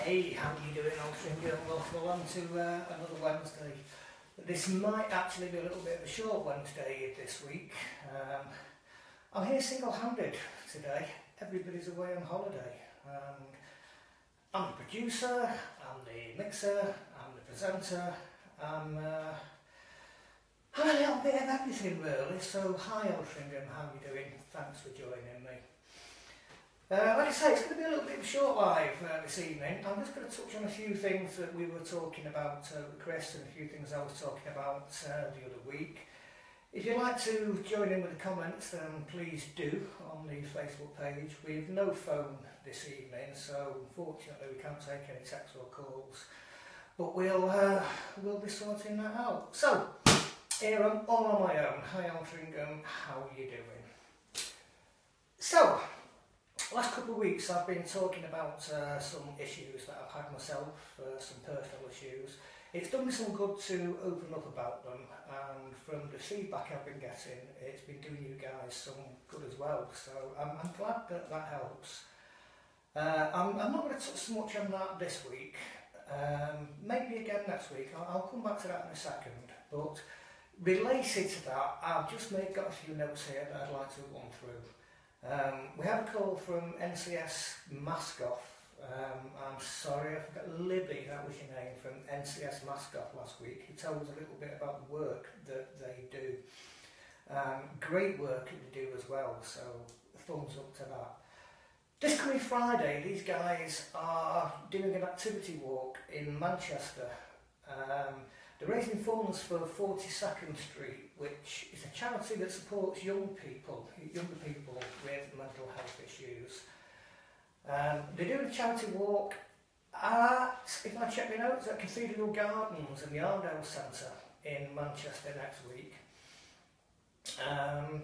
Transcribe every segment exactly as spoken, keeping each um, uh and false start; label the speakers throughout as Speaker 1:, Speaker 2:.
Speaker 1: Hey, how are you doing, Altrincham? Welcome along to uh, another Wednesday. This might actually be a little bit of a short Wednesday this week. Um, I'm here single-handed today. Everybody's away on holiday. Um, I'm the producer, I'm the mixer, I'm the presenter, I'm, uh, I'm a little bit of everything really. So hi Altrincham, how are you doing? Thanks for joining me. Uh, like I say, it's going to be a little bit of a short live uh, this evening. I'm just going to touch on a few things that we were talking about uh, with Chris and a few things I was talking about uh, the other week. If you'd like to join in with the comments, then please do on the Facebook page. We have no phone this evening, so unfortunately we can't take any texts or calls. But we'll, uh, we'll be sorting that out. So, here I'm all on my own. Hi Altrincham, how are you doing? So, last couple of weeks I've been talking about uh, some issues that I've had myself, uh, some personal issues. It's done me some good to open up about them, and from the feedback I've been getting, it's been doing you guys some good as well, so I'm, I'm glad that that helps. Uh, I'm, I'm not going to touch so much on that this week, um, maybe again next week. I'll, I'll come back to that in a second, but related to that, I've just made, got a few notes here that I'd like to run through. Um, we had a call from N C S Mascoff. Um, I'm sorry, I forgot Libby, that was your name, from N C S Mascoff last week. He told us a little bit about the work that they do. Um, great work they do as well, so thumbs up to that. This coming Friday, these guys are doing an activity walk in Manchester. Um, They're raising funds for forty-second Street, which is a charity that supports young people, younger people with mental health issues. Um, they're doing a charity walk at, if I check my notes, at Cathedral Gardens in the Arndale Centre in Manchester next week. Um,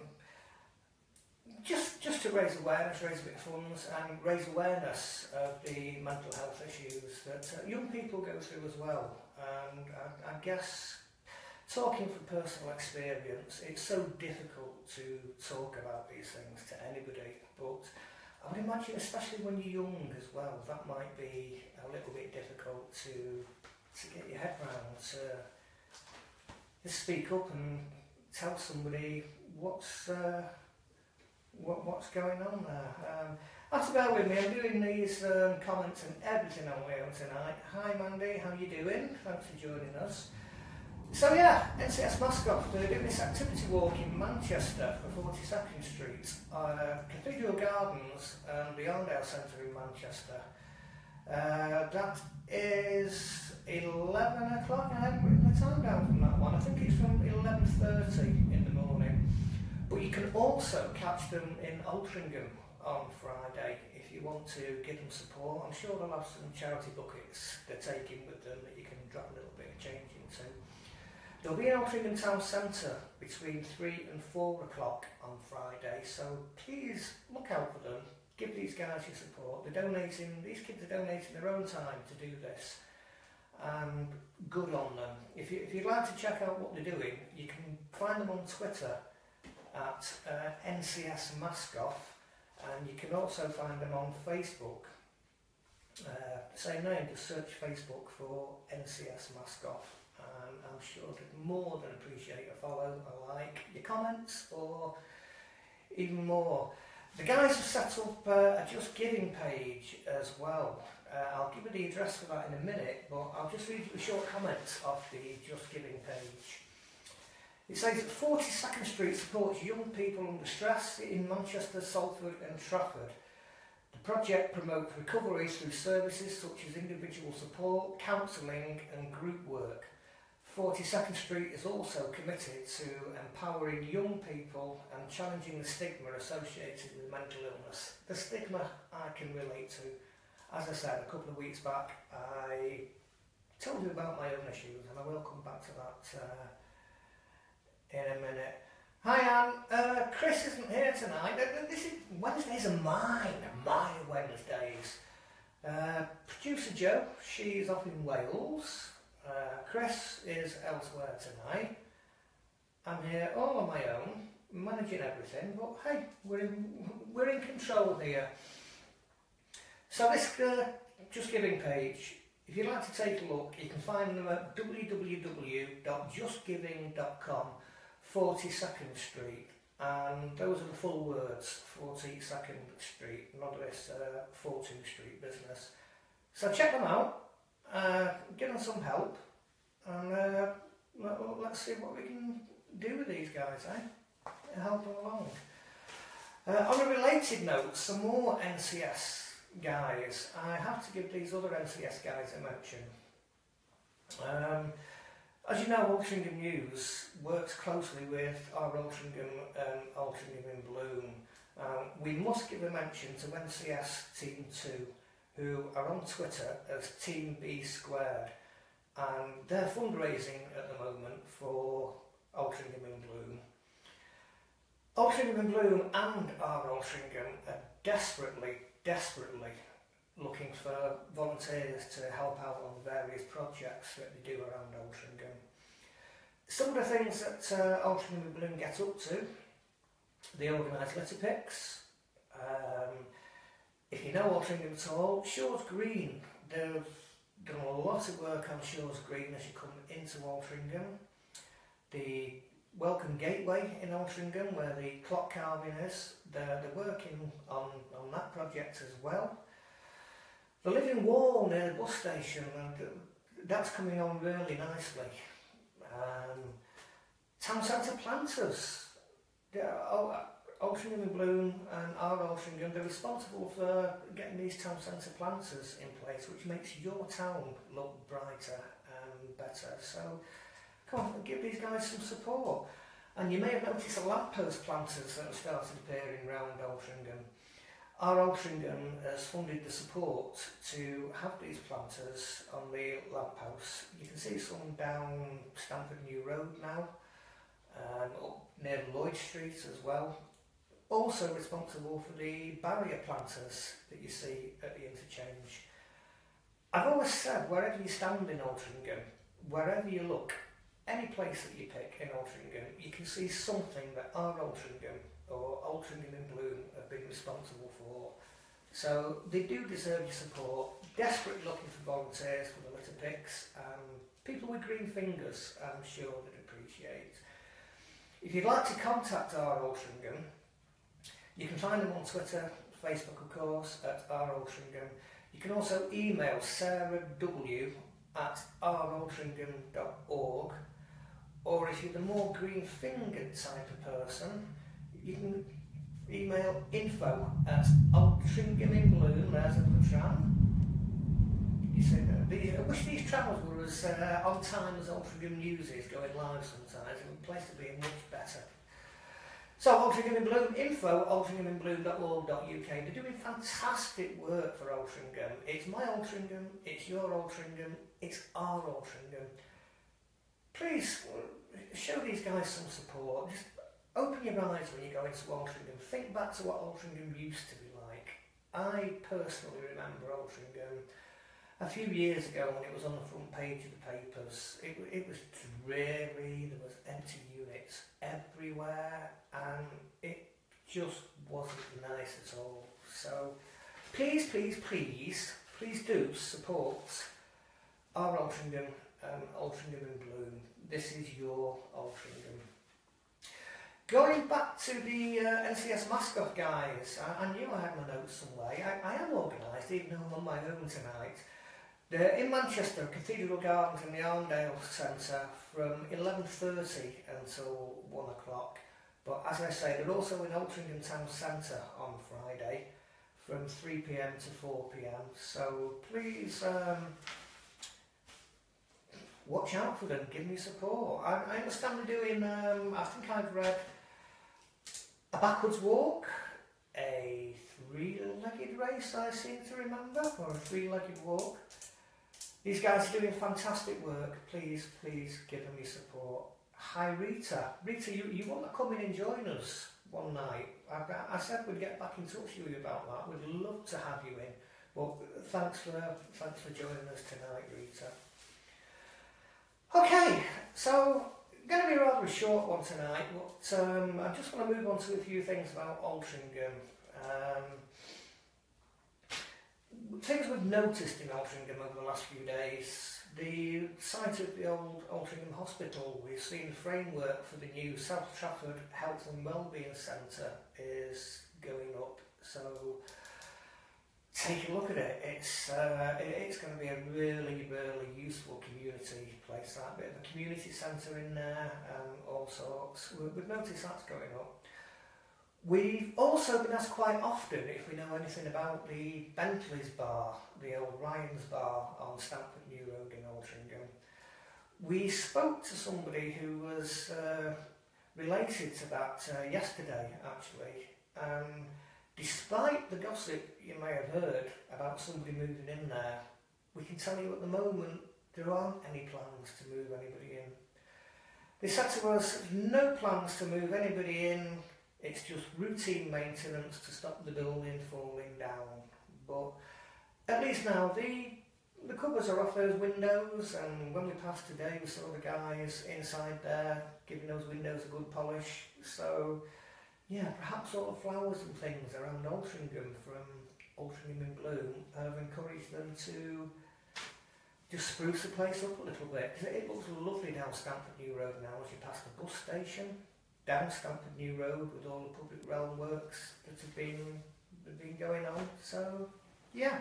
Speaker 1: just, just to raise awareness, raise a bit of funds and raise awareness of the mental health issues that uh, young people go through as well. And I, I guess, talking from personal experience, it's so difficult to talk about these things to anybody, but I would imagine, especially when you're young as well, that might be a little bit difficult to, to get your head round, to, to speak up and tell somebody what's, uh, what, what's going on there. Um, Have to bear with me, I'm doing these um, comments and everything on my own tonight. Hi Mandy, how you doing? Thanks for joining us. So yeah, N C S Mascoff, they're doing this activity walk in Manchester for forty-second Street, uh, Cathedral Gardens and the Arndale Centre in Manchester. Uh, that is eleven o'clock, I haven't written the time down from that one. I think it's from eleven thirty in the morning. But you can also catch them in Altrincham on Friday if you want to give them support. I'm sure they'll have some charity buckets they're taking with them that you can drop a little bit of change into. They'll be in Altrincham Town Centre between three and four o'clock on Friday, so please look out for them, give these guys your support. They're donating, these kids are donating their own time to do this, and good on them. If, you, if you'd like to check out what they're doing, you can find them on Twitter at uh, N C S Mascoff. And you can also find them on Facebook. Uh, same name, just search Facebook for N C S Mascoff. And I'm sure they'd more than appreciate a follow, a like, your comments, or even more. The guys have set up uh, a Just Giving page as well. Uh, I'll give you the address for that in a minute, but I'll just read you a short comment off the Just Giving page. It says that forty-second Street supports young people under stress in Manchester, Salford and Trafford. The project promotes recovery through services such as individual support, counselling and group work. forty-second Street is also committed to empowering young people and challenging the stigma associated with mental illness. The stigma I can relate to. As I said a couple of weeks back, I told you about my own issues, and I will come back to that uh, in a minute. Hi Anne, uh, Chris isn't here tonight. This is Wednesdays are mine, my Wednesdays. Uh, Producer Jo, she's off in Wales. Uh, Chris is elsewhere tonight. I'm here all on my own, managing everything. But hey, we're in we're in control here. So this uh, Just Giving page. If you'd like to take a look, you can find them at w w w dot just giving dot com, forty-second Street, and those are the full words, forty-second Street, none of this uh, fourteenth Street business. So check them out, uh, give them some help, and uh, let's see what we can do with these guys, eh? Help them along. Uh, on a related note, some more N C S guys. I have to give these other N C S guys a mention. Um, as you know, Altrincham News works closely with our Altrincham, um, Altrincham in Bloom. Um, we must give a mention to N C S Team two, who are on Twitter as Team B Squared, and they're fundraising at the moment for Altrincham in Bloom. Altrincham in Bloom and our Altrincham are desperately desperately looking for volunteers to help out on various projects that they do around Altrincham. Some of the things that uh, Altrincham and Bloom get up to, they organise litter picks. Um, if you know Altrincham at all, Shores Green, they've done a lot of work on Shores Green as you come into Altrincham. The Welcome Gateway in Altrincham, where the clock carving is, they're, they're working on, on that project as well. The Living Wall near the bus station, and that's coming on really nicely. Um, Town Centre Planters, Altrincham and Bloom and our Altrincham, they're responsible for getting these Town Centre Planters in place, which makes your town look brighter and better. So come on, give these guys some support. And you may have noticed the lamppost planters that have started appearing around Altrincham. Our Altrincham has funded the support to have these planters on the lampposts. You can see some down Stamford New Road now, um, up near Lloyd Street as well. Also responsible for the barrier planters that you see at the interchange. I've always said, wherever you stand in Altrincham, wherever you look, any place that you pick in Altrincham, you can see something that our Altrincham or Altrincham in Bloom have been responsible for. So they do deserve your support. Desperately looking for volunteers for the litter picks, and people with green fingers, I'm sure they'd appreciate. If you'd like to contact our Altrincham, you can find them on Twitter, Facebook of course, at our Altrincham. You can also email Sarah W at r altrincham dot org, or if you're the more green fingered type of person, you can email info at Altrincham in Bloom. There's another tram. You say that. These, I wish these trams were as uh, on time as Altrincham News is going live sometimes. It would place to be much better. So Altrincham in Bloom, info altrincham in bloom dot org dot U K. They're doing fantastic work for Altrincham. It's my Altrincham, it's your Altrincham, it's our Altrincham. Please show these guys some support. Just open your eyes when you go into Altrincham. Think back to what Altrincham used to be like. I personally remember Altrincham a few years ago when it was on the front page of the papers. It, it was dreary, there was empty units everywhere, and it just wasn't nice at all. So please, please, please, please do support our Altrincham, um, Altrincham in Bloom. This is your Altrincham. Going back to the uh, N C S mascot guys, I, I knew I had my notes somewhere. I, I am organised, even though I'm on my own tonight. They're in Manchester, Cathedral Gardens in the Arndale Centre from eleven thirty until one o'clock. But as I say, they're also in Altrincham Town Centre on Friday from three p m to four p m. So please um, watch out for them, give me support. I, I understand they're doing, um, I think I've read a backwards walk, a three-legged race I seem to remember, or a three-legged walk. These guys are doing fantastic work. Please, please give them your support. Hi Rita. Rita, you, you want to come in and join us one night? I, I said we'd get back in touch with you about that. We'd love to have you in. Well, thanks for, thanks for joining us tonight, Rita. Okay, so going to be rather a short one tonight, but um, I just want to move on to a few things about Altrincham. Um, things we've noticed in Altrincham over the last few days. The site of the old Altrincham Hospital, we've seen the framework for the new South Trafford Health and Wellbeing Centre is going up. So take a look at it. It's uh, it, it's going to be a really, really useful community place. That bit of a community centre in there, and all sorts. We, we've noticed that's going up. We've also been asked quite often if we know anything about the Bentley's Bar, the old Ryan's Bar on Stamford New Road in Altrincham. We spoke to somebody who was uh, related to that uh, yesterday, actually. Um, despite the gossip you may have heard about somebody moving in there, we can tell you at the moment there aren't any plans to move anybody in. They said to us, no plans to move anybody in. It's just routine maintenance to stop the building falling down. But at least now the the covers are off those windows, and when we passed today we saw the guys inside there giving those windows a good polish. So yeah, perhaps all the flowers and things around Altrincham from Altrincham in Bloom have encouraged them to just spruce the place up a little bit. Because it looks lovely down Stamford New Road now as you pass the bus station. Down Stamford New Road with all the public realm works that have been, have been going on. So, yeah.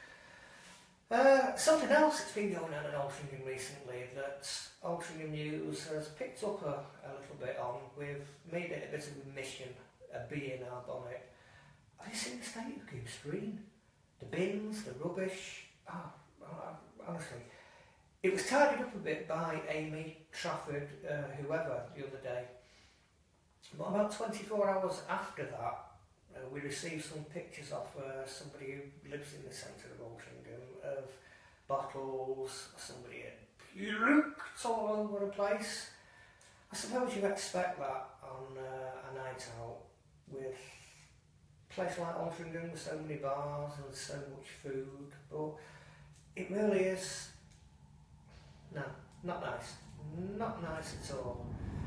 Speaker 1: Uh, something else that's been going on in Altrincham recently that Altrincham News has picked up a, a little bit on. We've made it a bit of a mission, a bee in our bonnet. Have you seen the state of Goose Green? The bins, the rubbish. Oh, honestly. It was tidied up a bit by Amy Trafford, uh, whoever, the other day. But about twenty-four hours after that, uh, we received some pictures off uh, somebody who lives in the centre of Altrincham of bottles, somebody had puked all over the place. I suppose you expect that on uh, a night out with a place like Altrincham with so many bars and so much food, but it really is, no, not nice, not nice at all.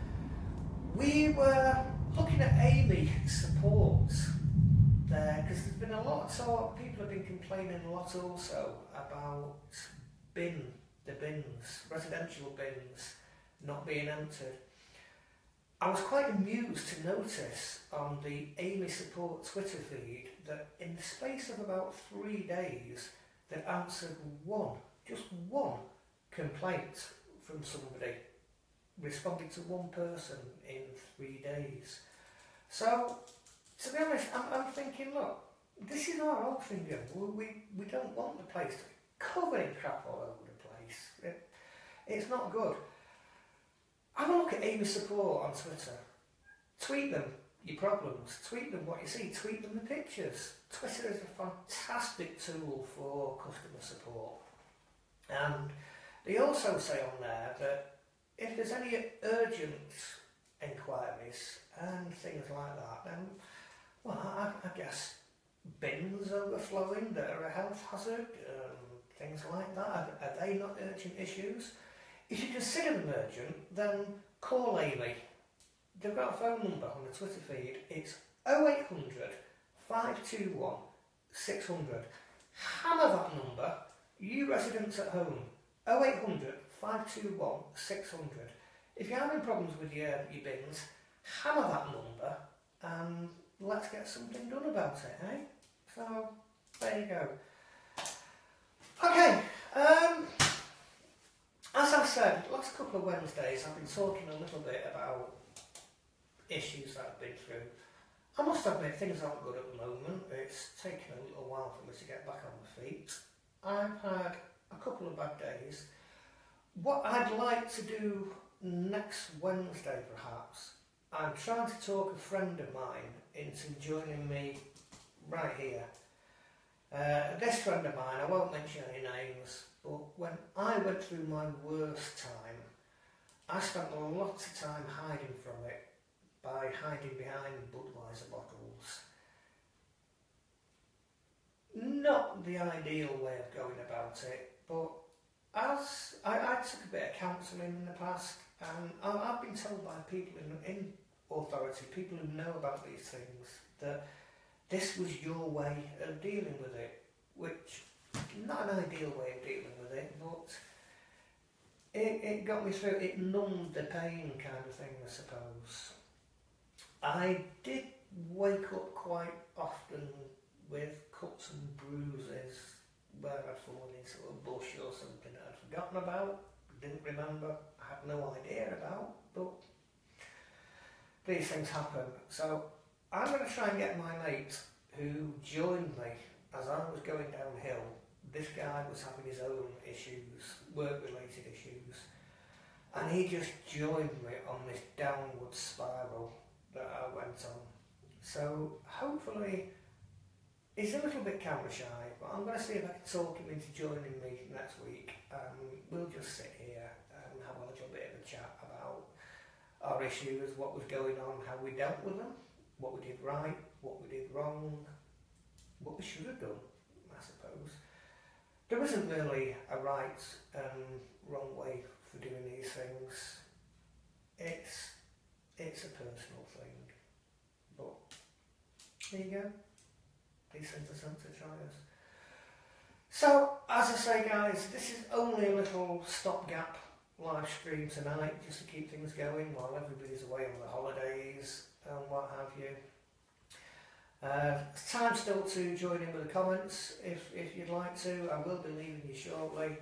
Speaker 1: We were looking at Amy support there because there's been a lot of talk, people have been complaining a lot also about bin, the bins, residential bins not being entered. I was quite amused to notice on the Amy support Twitter feed that in the space of about three days they'd answered one, just one complaint from somebody. Responding to one person in three days. So, to be honest, I'm, I'm thinking, look, this is our Altrincham. We, we, we don't want the place to be covered in crap all over the place. It, it's not good. Have a look at Amy Support on Twitter. Tweet them your problems. Tweet them what you see. Tweet them the pictures. Twitter is a fantastic tool for customer support. And they also say on there that if there's any urgent inquiries and things like that, then, well, I, I guess bins overflowing that are a health hazard, um, things like that, are, are they not urgent issues? If you consider them urgent, then call Amy. They've got a phone number on the Twitter feed. It's oh eight hundred, five two one, six hundred. Hammer that number, you residents at home, oh eight hundred, five two one, six hundred. If you're having problems with your, your bins, hammer that number and let's get something done about it, eh? So, there you go. Okay, um, as I said, last couple of Wednesdays I've been talking a little bit about issues that I've been through. I must admit things aren't good at the moment. It's taken a little while for me to get back on my feet. I've had a couple of bad days. What I'd like to do next Wednesday perhaps, I'm trying to talk a friend of mine into joining me right here. Uh, this friend of mine, I won't mention any names, but when I went through my worst time, I spent a lot of time hiding from it by hiding behind Budweiser bottles. Not the ideal way of going about it, but as I, I took a bit of counselling in the past, and I, I've been told by people in, in authority, people who know about these things, that this was your way of dealing with it, which not an ideal way of dealing with it, but it, it got me through, it numbed the pain kind of thing, I suppose. I did wake up quite often with cuts and bruises where I'd fallen into a bush or something that I'd forgotten about, didn't remember, I had no idea about, but these things happen. So I'm going to try and get my mate who joined me as I was going downhill. This guy was having his own issues, work-related issues, and he just joined me on this downward spiral that I went on. So hopefully he's a little bit camera shy, but I'm going to see if I can talk him into joining me next week. Um, we'll just sit here and have a little bit of a chat about our issues, what was going on, how we dealt with them, what we did right, what we did wrong, what we should have done, I suppose. There isn't really a right and wrong way for doing these things. It's it's a personal thing. But there you go. These things are sent to try us. So, as I say guys, this is only a little stopgap live stream tonight, just to keep things going while everybody's away on the holidays and what have you. Uh, time still to join in with the comments if, if you'd like to. I will be leaving you shortly.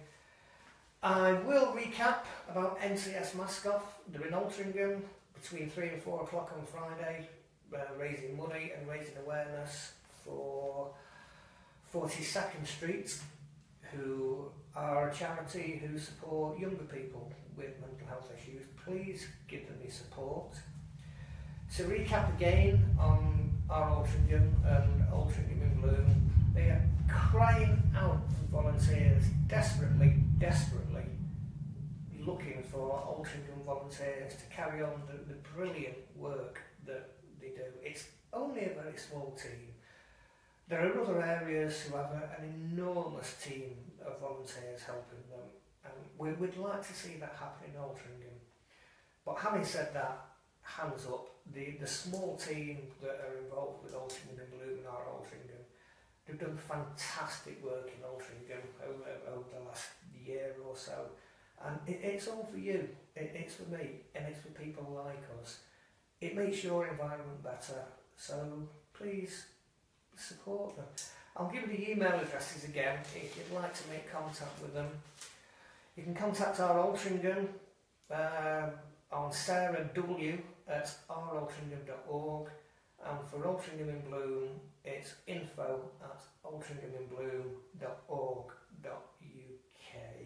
Speaker 1: I will recap about N C S Mask Off. They're in Altrincham between three and four o'clock on Friday, uh, raising money and raising awareness for forty-second Street, who are a charity who support younger people with mental health issues. Please give them your support. To recap again on our Altrincham and Altrincham in Bloom, they are crying out for volunteers, desperately, desperately looking for Altrincham volunteers to carry on the, the brilliant work that they do. It's only a very small team. There are other areas who have a, an enormous team of volunteers helping them, and we would like to see that happen in Altrincham. But having said that, hands up, the, the small team that are involved with Altrincham and Bloom and our Altrincham, they've done fantastic work in Altrincham over, over the last year or so, and it, it's all for you, it, it's for me, and it's for people like us. It makes your environment better, so please support them. I'll give you the email addresses again if you'd like to make contact with them. You can contact our Altrincham um, on Sarah W at r altrincham dot org, and for Altrincham in Bloom it's info at altrincham in bloom dot org dot u k.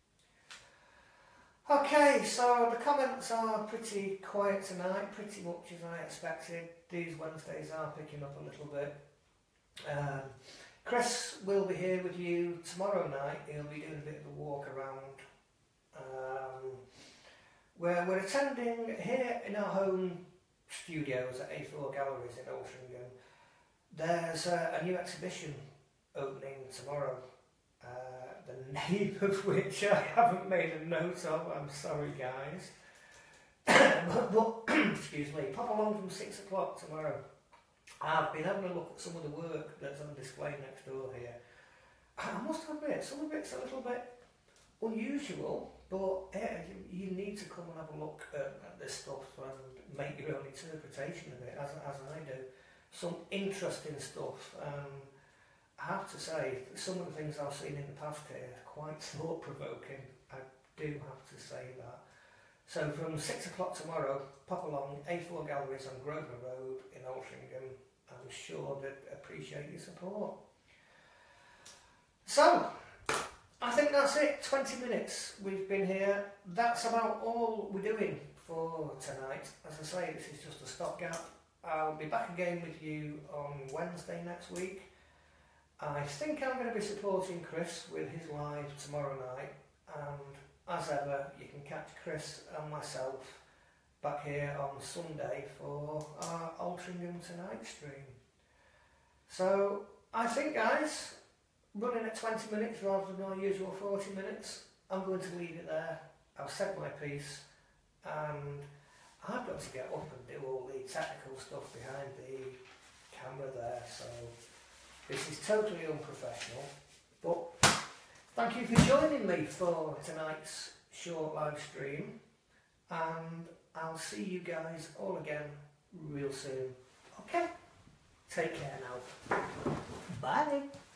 Speaker 1: Okay, so the comments are pretty quiet tonight, pretty much as I expected. These Wednesdays are picking up a little bit. Um, Chris will be here with you tomorrow night. He'll be doing a bit of a walk around. Um, where we're attending here in our home studios at A four Galleries in Altrincham. There's a, a new exhibition opening tomorrow, uh, the name of which I haven't made a note of, I'm sorry guys. but, but excuse me, pop along from six o'clock tomorrow. I've been having a look at some of the work that's on display next door here. I must admit, some of it's a little bit unusual, but yeah, you, you need to come and have a look at, at this stuff and make your own interpretation of it, as, as I do. Some interesting stuff. Um, I have to say, some of the things I've seen in the past here are quite thought-provoking. I do have to say that. So from six o'clock tomorrow, pop along, A four Galleries on Grosvenor Road in Altrincham. I'm sure they'd appreciate your support. So, I think that's it, twenty minutes we've been here. That's about all we're doing for tonight. As I say, this is just a stopgap. I'll be back again with you on Wednesday next week. I think I'm going to be supporting Chris with his live tomorrow night, and as ever, you can catch Chris and myself back here on Sunday for our Altrincham Tonight stream. So, I think guys, running at twenty minutes rather than our usual forty minutes, I'm going to leave it there. I've said my piece, and I've got to get up and do all the technical stuff behind the camera there, so this is totally unprofessional, But thank you for joining me for tonight's short live stream, and I'll see you guys all again real soon. Okay? Take care now. Bye.